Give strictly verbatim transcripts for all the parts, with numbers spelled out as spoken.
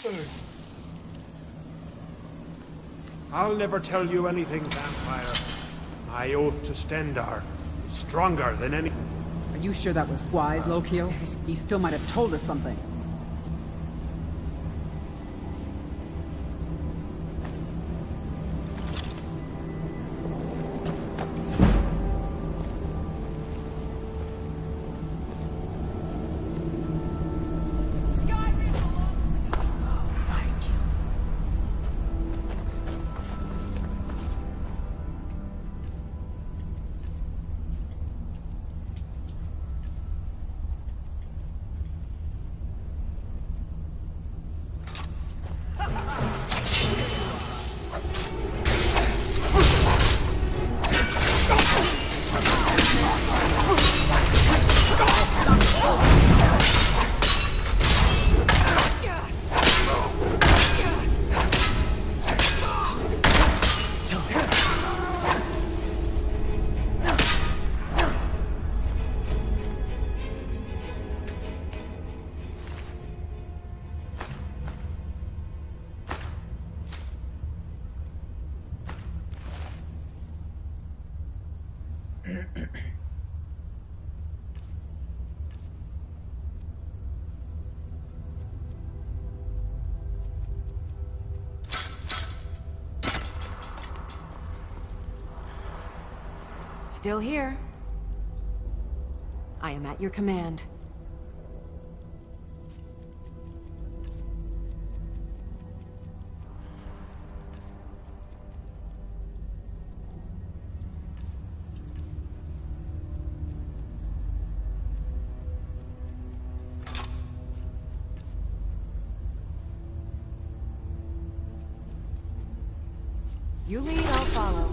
I'll never tell you anything, vampire. My oath to Stendarr is stronger than any... Are you sure that was wise, Lokil? He still might have told us something. Still here. I am at your command. You lead, I'll follow.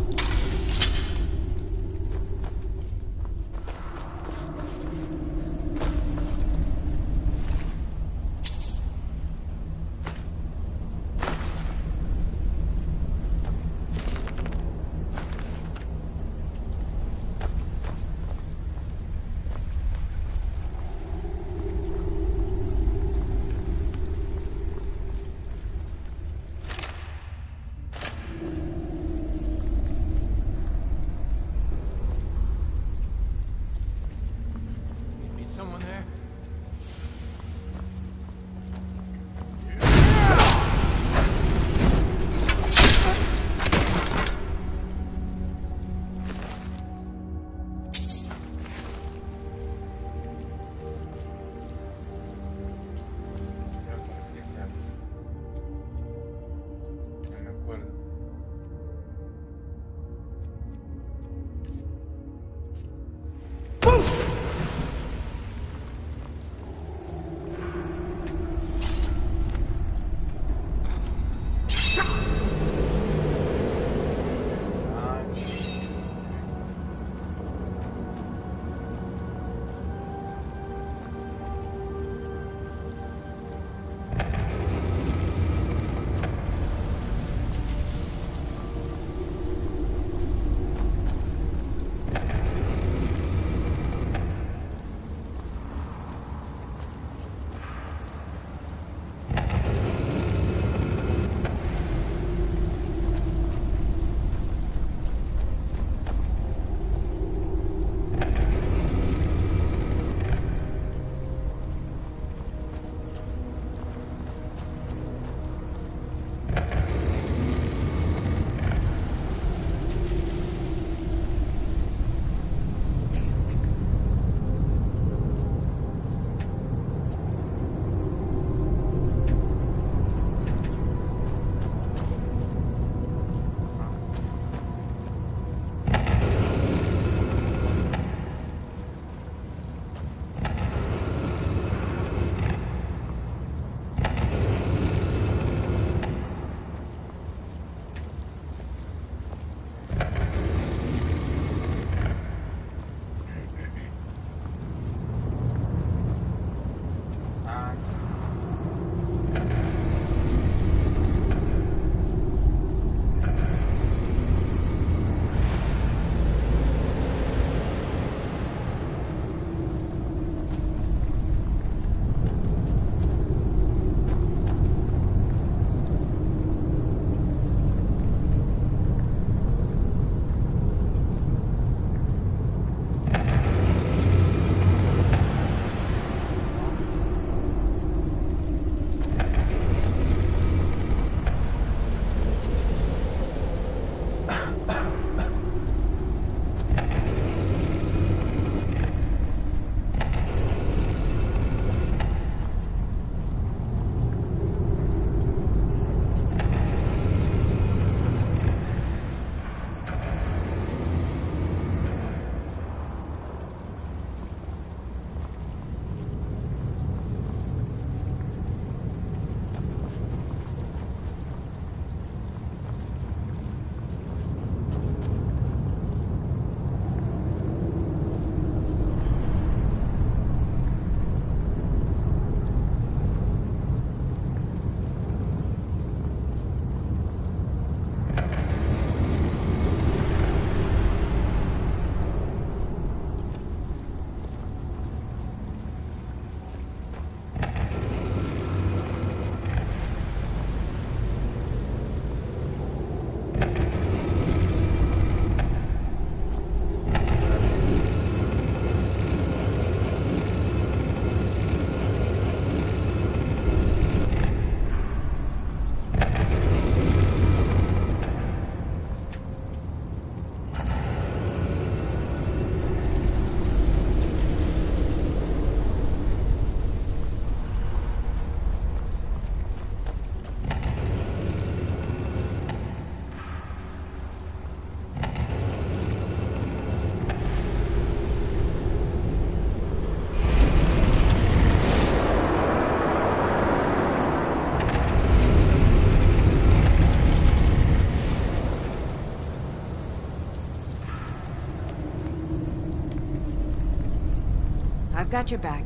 I've got your back.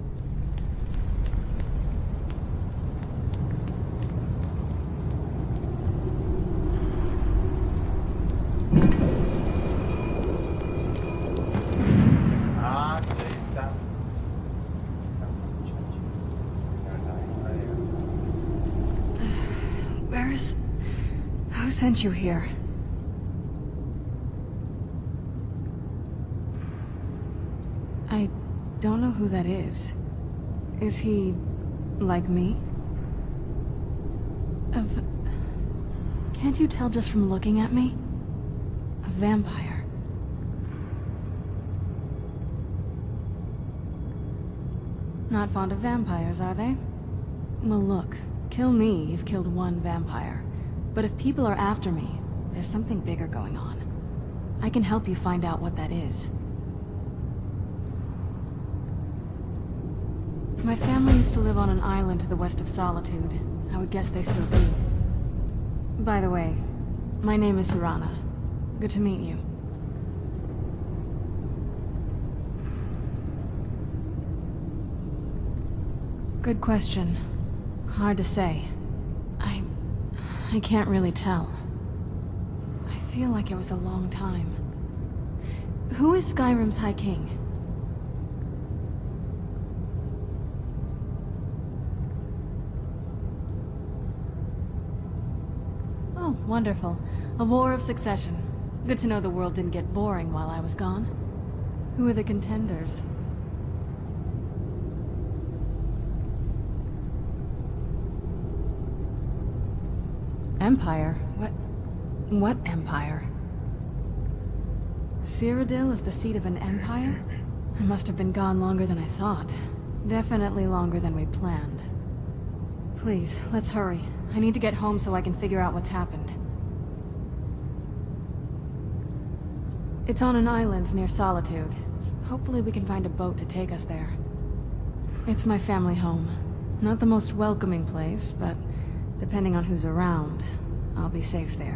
Ah, sí, ahí está. Where is... Who sent you here? I don't know who that is. Is he... like me? A v- Can't you tell just from looking at me? A vampire. Not fond of vampires, are they? Well, look. Kill me, you've killed one vampire. But if people are after me, there's something bigger going on. I can help you find out what that is. My family used to live on an island to the west of Solitude. I would guess they still do. By the way, my name is Serana. Good to meet you. Good question. Hard to say. I... I can't really tell. I feel like it was a long time. Who is Skyrim's High King? Oh, wonderful. A war of succession. Good to know the world didn't get boring while I was gone. Who are the contenders? Empire? What... what empire? Cyrodiil is the seat of an empire? I must have been gone longer than I thought. Definitely longer than we planned. Please, let's hurry. I need to get home so I can figure out what's happened. It's on an island near Solitude. Hopefully we can find a boat to take us there. It's my family home. Not the most welcoming place, but depending on who's around, I'll be safe there.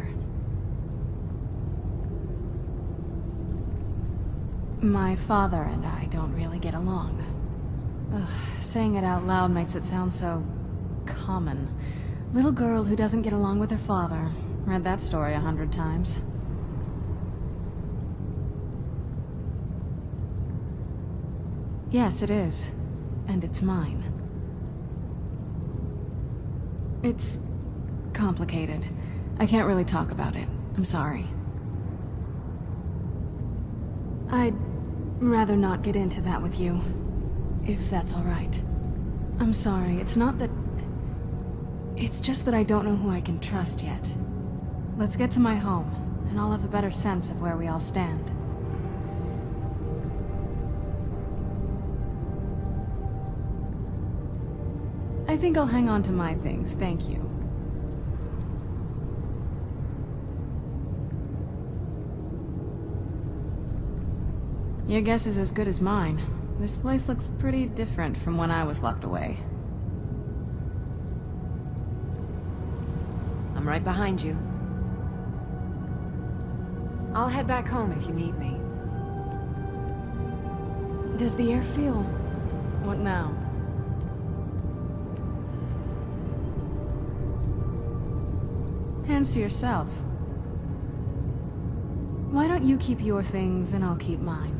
My father and I don't really get along. Ugh, saying it out loud makes it sound so... common. Little girl who doesn't get along with her father. Read that story a hundred times. Yes, it is. And it's mine. It's... complicated. I can't really talk about it. I'm sorry. I'd rather not get into that with you. If that's all right. I'm sorry, it's not that... It's just that I don't know who I can trust yet. Let's get to my home, and I'll have a better sense of where we all stand. I think I'll hang on to my things, thank you. Your guess is as good as mine. This place looks pretty different from when I was locked away. I'm right behind you. I'll head back home if you need me. Does the air feel... what now? Hands to yourself. Why don't you keep your things and I'll keep mine?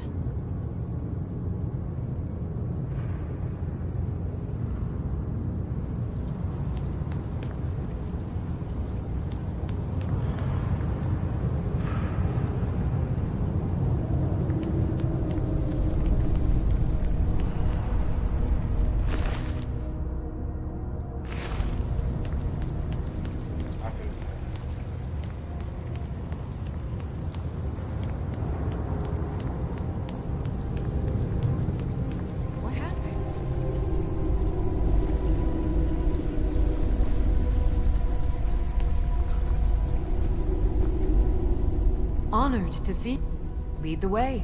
Honored to see. Lead the way.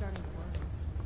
starting to worry.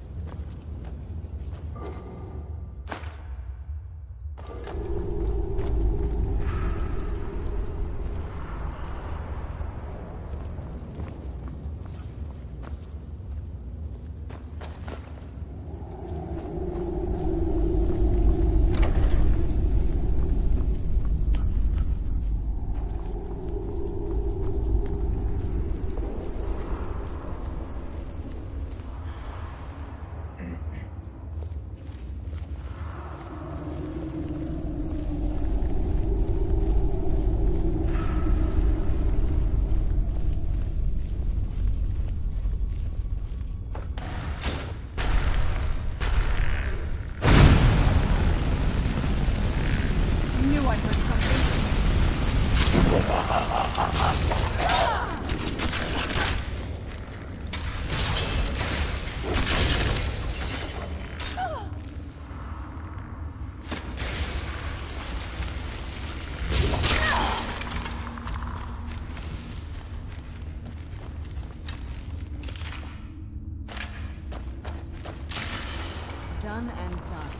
Done and done.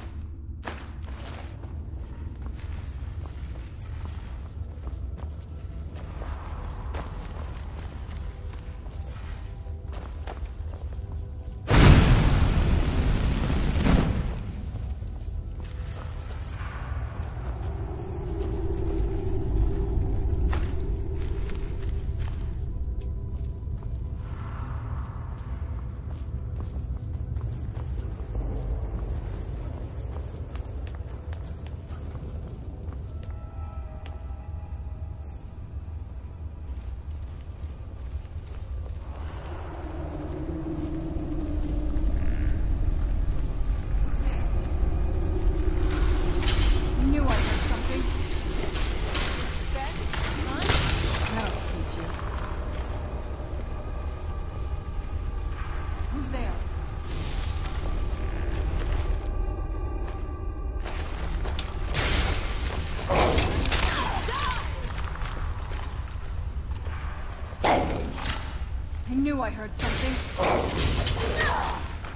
I knew I heard something.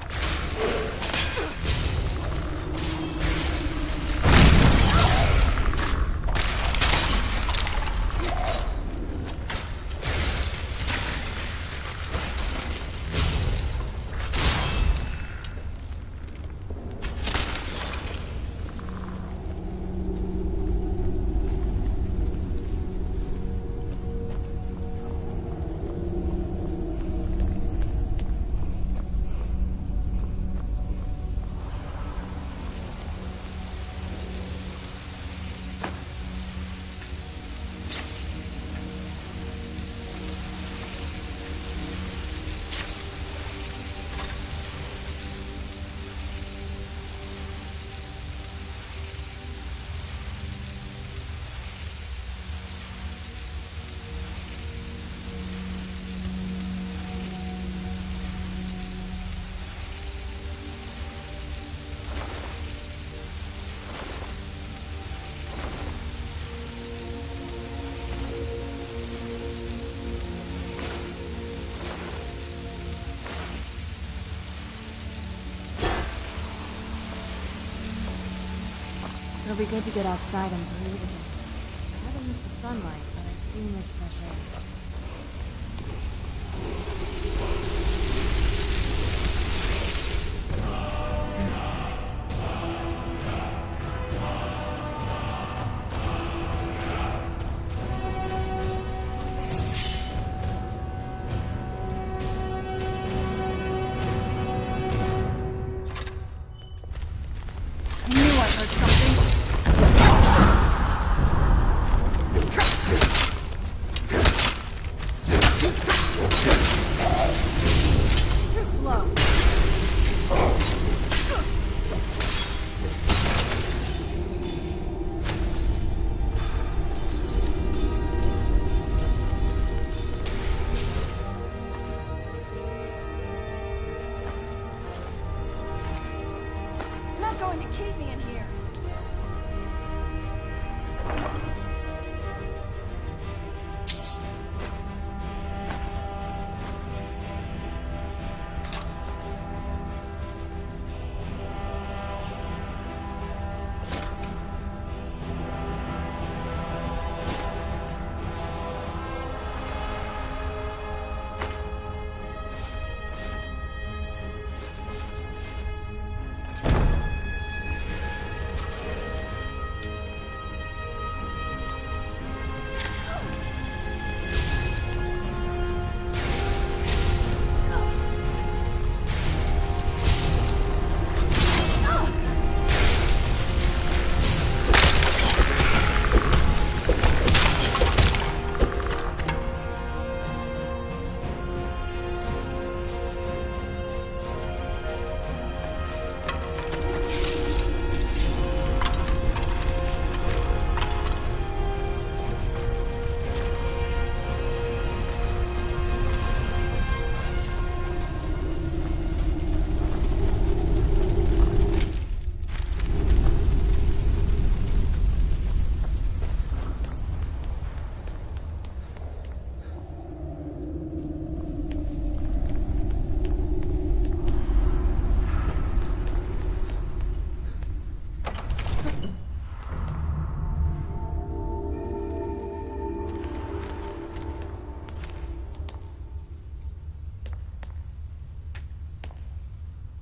It'll be good to get outside and breathe again. I haven't missed the sunlight, but I do miss fresh air. Going to keep me in here.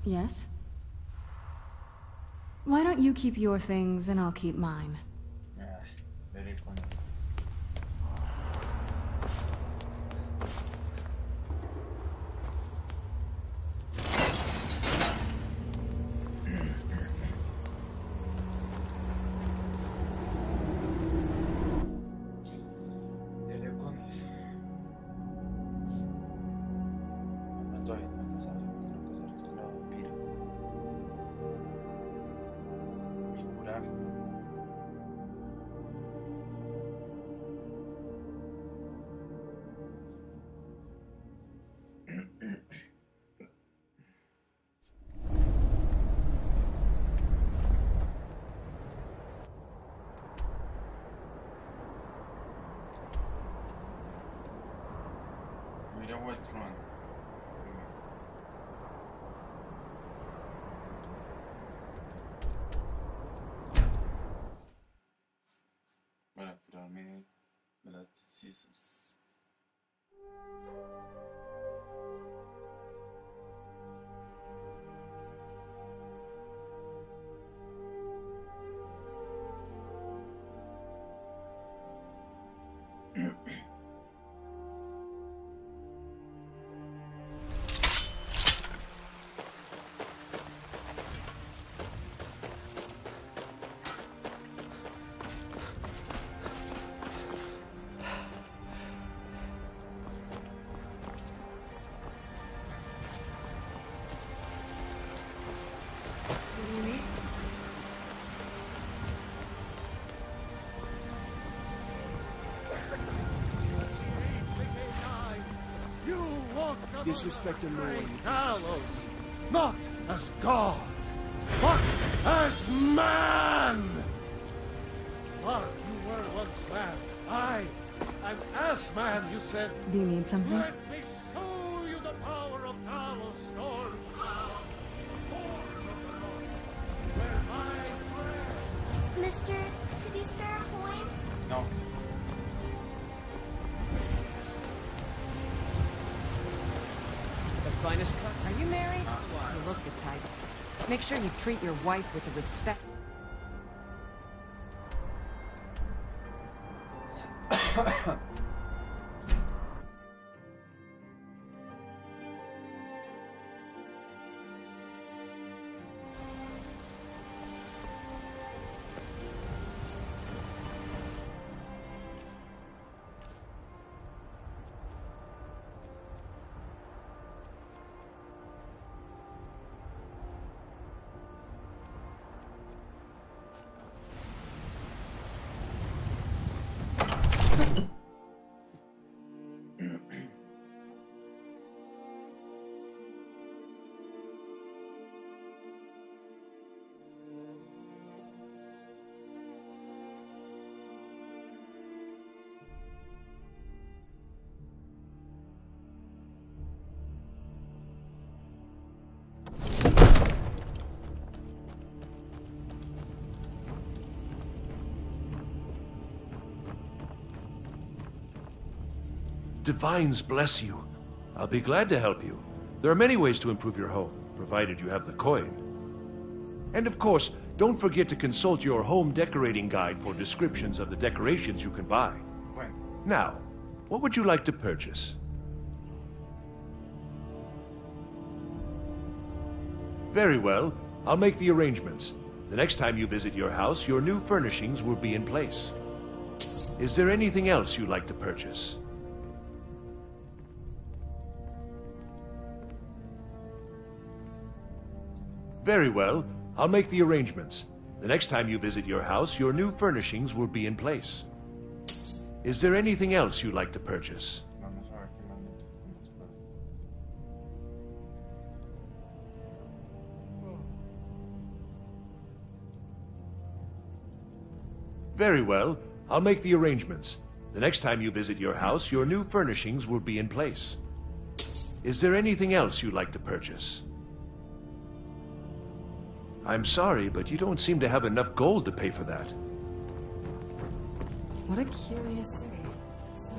Yes? Why don't you keep your things and I'll keep mine? Ah, veré con eso. Veré con eso. No, todavía no me he casado, yo me quiero casar es con la vampira. Y curar. Mira Wetron. Para curarme de las diseases. What do you need? You walk Disrespect the Lord. gallows, not as God, but as man. But you were once man. I am as man, you said. Do you need something? Let me show you the power of Talos Storm. Where my friend. Mister, could you spare a coin? No. The finest cuts. Are you married? You look the type. Make sure you treat your wife with the respect. Divines bless you. I'll be glad to help you. There are many ways to improve your home, provided you have the coin. And of course, don't forget to consult your home decorating guide for descriptions of the decorations you can buy. Bueno, Now, what would you like to purchase? Very well. I'll make the arrangements. The next time you visit your house, your new furnishings will be in place. Is there anything else you'd like to purchase? Very well. I'll make the arrangements. The next time you visit your house, your new furnishings will be in place. Is there anything else you'd like to purchase? vamos a ver qué más necesitamos para. Very well. I'll make the arrangements. The next time you visit your house, your new furnishings will be in place. Is there anything else you'd like to purchase? I'm sorry, but you don't seem to have enough gold to pay for that. What a curious city. So...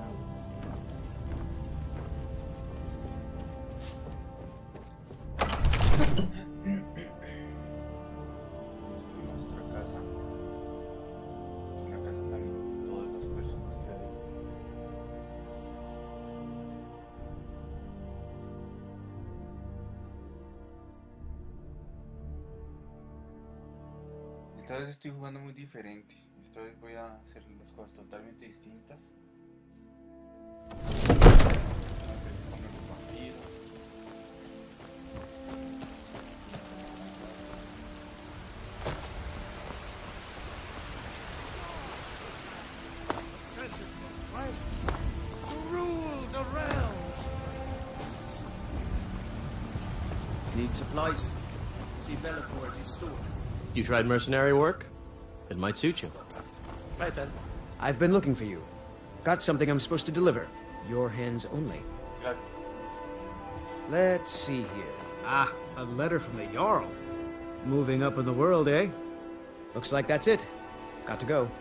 Esta vez estoy jugando muy diferente. Esta vez voy a hacer las cosas totalmente distintas. Need supplies? See Bellator at his store. You tried mercenary work? It might suit you. Right then. I've been looking for you. Got something I'm supposed to deliver. Your hands only. Gracias. Let's see here. Ah, a letter from the Jarl. Moving up in the world, eh? Looks like that's it. Got to go.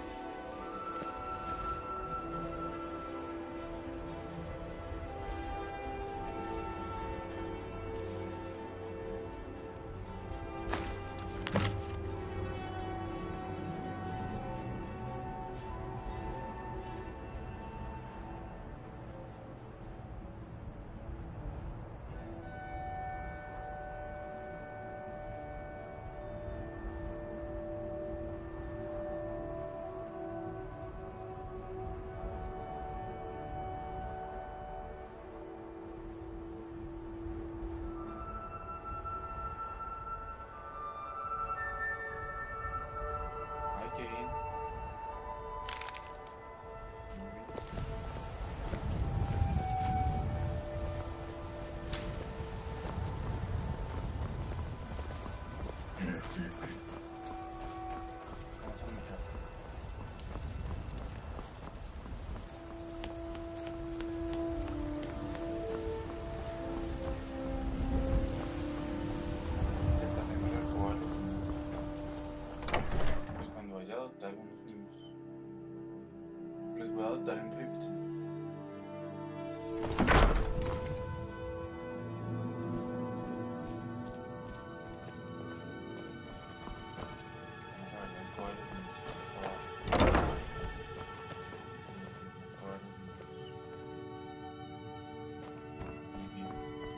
Ay, qué bien. Vamos a mi casa. Ya está haciendo el alcohol. Pues cuando vaya a adoptar algunos niños, les voy a adoptar en Rift. Vamos a ver el poder de los niños por abajo. El poder de los niños. Muy bien.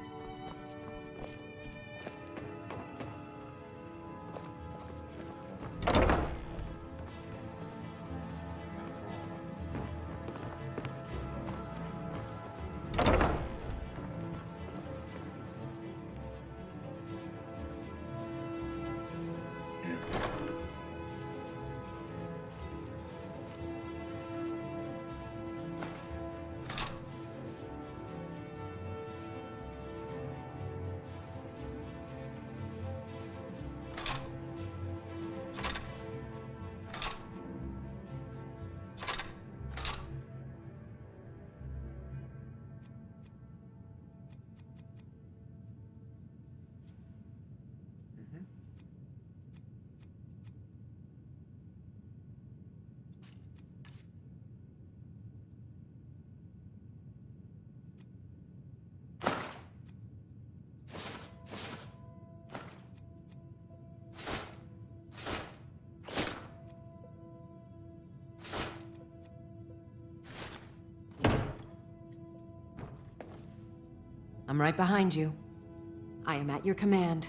I'm right behind you. I am at your command.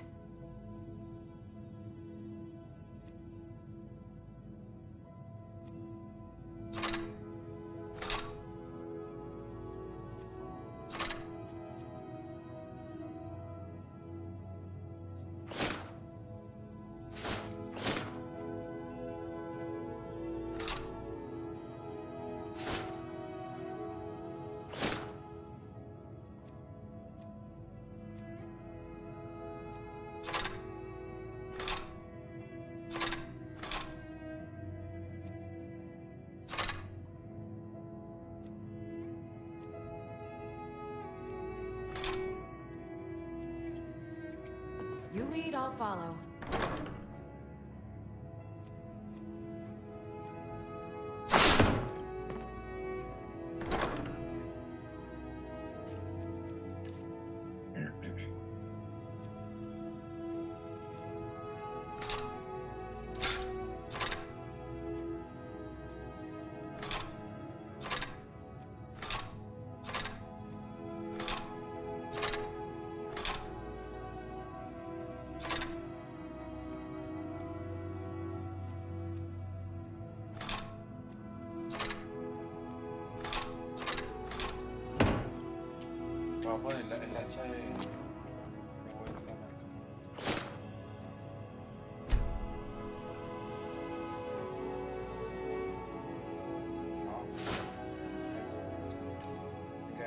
You lead, I'll follow.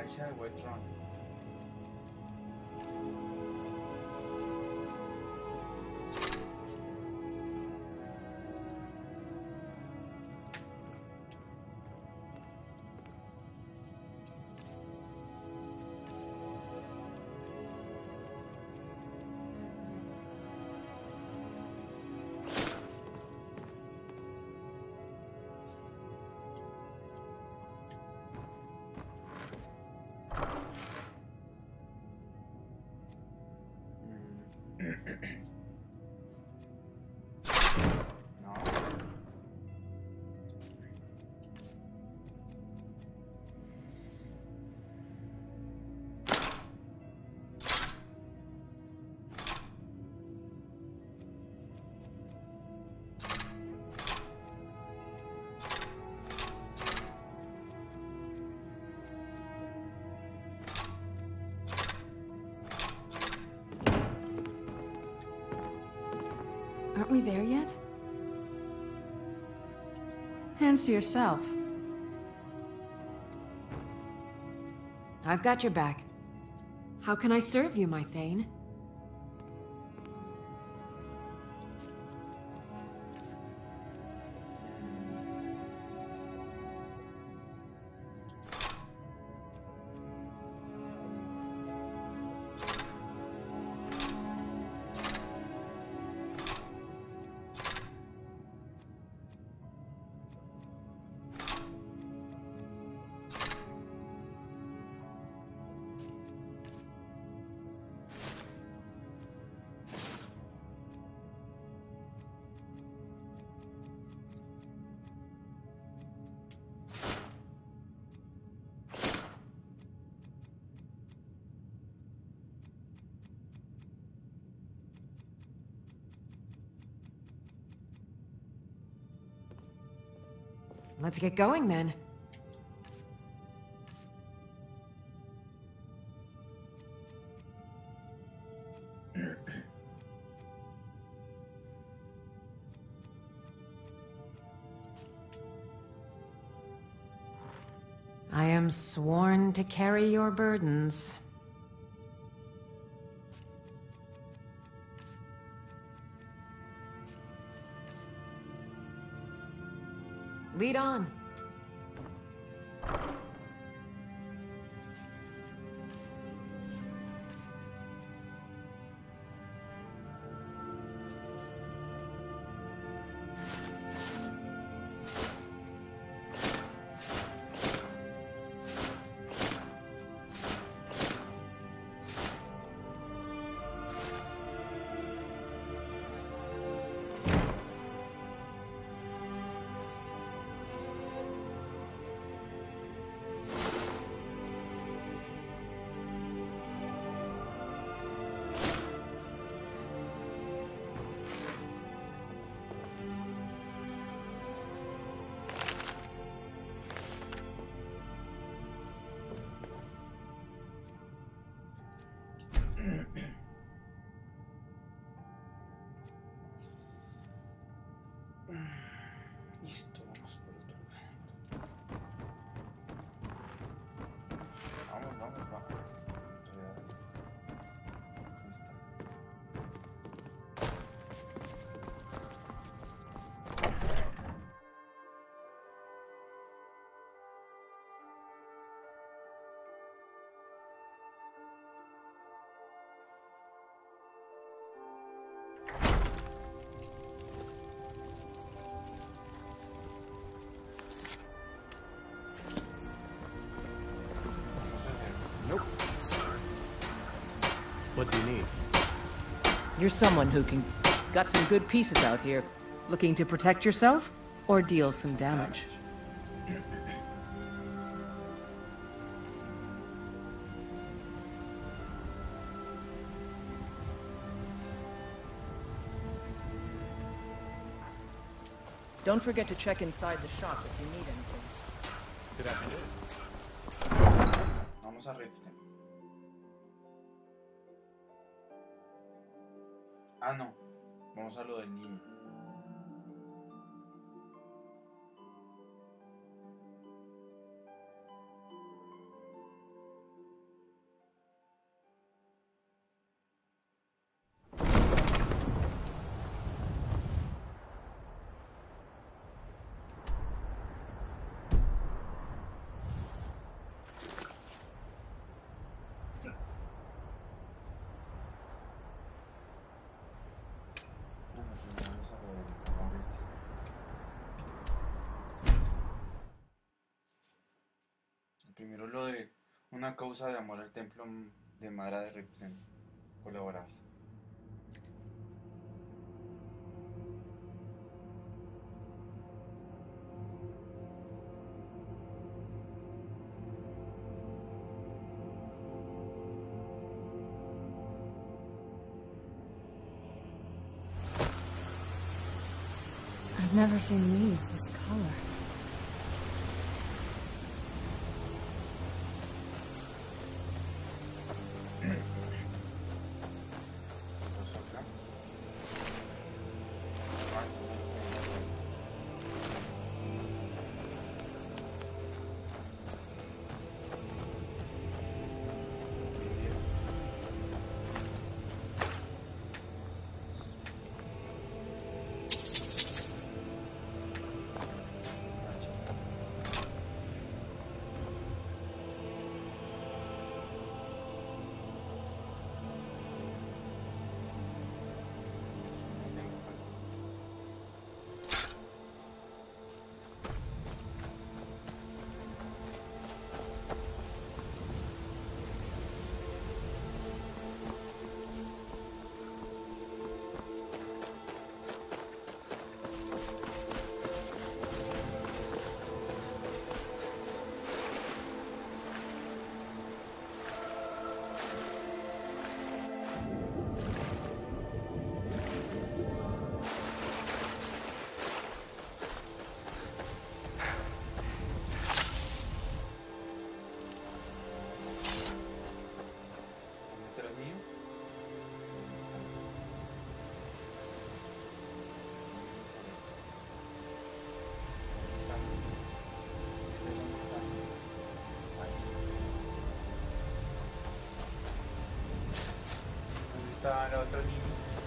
fecha de Whiterun. No. Aren't we there yet? Hands to yourself. I've got your back. How can I serve you, my Thane? Let's get going then. I am sworn to carry your burdens. Lead on. Listo, vamos por otro lado. Vamos, vamos, vamos. Ahí está. What do you need? You're someone who can... Got some good pieces out here. Looking to protect yourself? Or deal some damage? Don't forget to check inside the shop if you need anything. Good afternoon. Vamos a Rift. Ah, no. Vamos a lo del niño. una causa de amor al templo de Mara de Ripten. Colaborar. I've never seen leaves this color. Está el otro niño.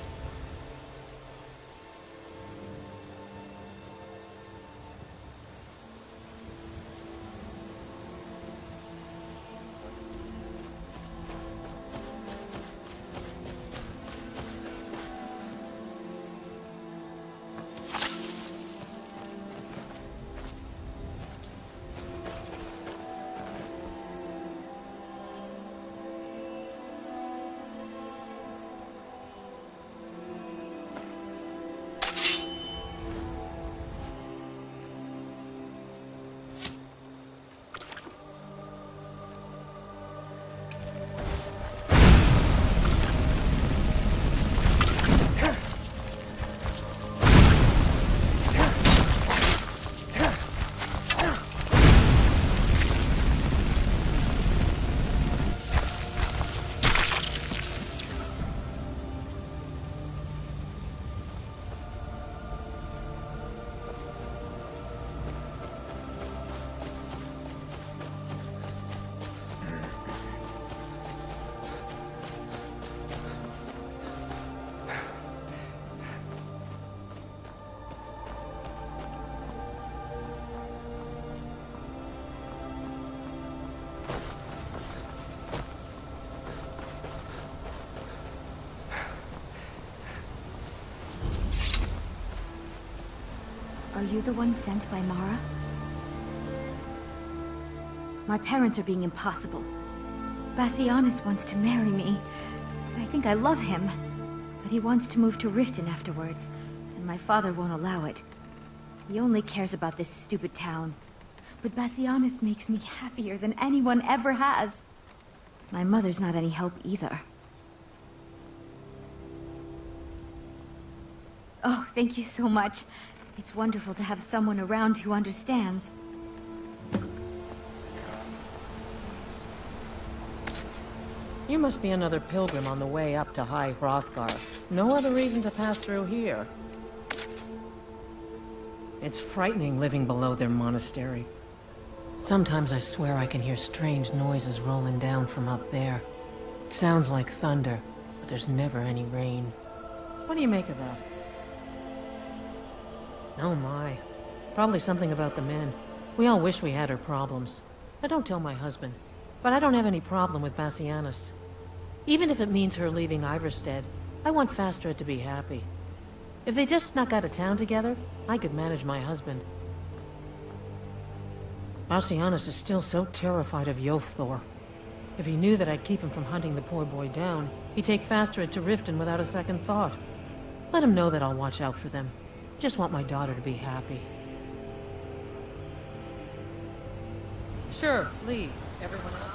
Are you the one sent by Mara? My parents are being impossible. Bassianus wants to marry me. I think I love him. But he wants to move to Riften afterwards, and my father won't allow it. He only cares about this stupid town. But Bassianus makes me happier than anyone ever has. My mother's not any help either. Oh, thank you so much. It's wonderful to have someone around who understands. You must be another pilgrim on the way up to High Hrothgar. No other reason to pass through here. It's frightening living below their monastery. Sometimes I swear I can hear strange noises rolling down from up there. It sounds like thunder, but there's never any rain. What do you make of that? Oh my. Probably something about the men. We all wish we had her problems. I don't tell my husband, but I don't have any problem with Bassianus. Even if it means her leaving Iverstead, I want Fastred to be happy. If they just snuck out of town together, I could manage my husband. Bassianus is still so terrified of Yofthor. If he knew that I'd keep him from hunting the poor boy down, he'd take Fastred to Riften without a second thought. Let him know that I'll watch out for them. Just want my daughter to be happy. Sure, leave. Everyone else.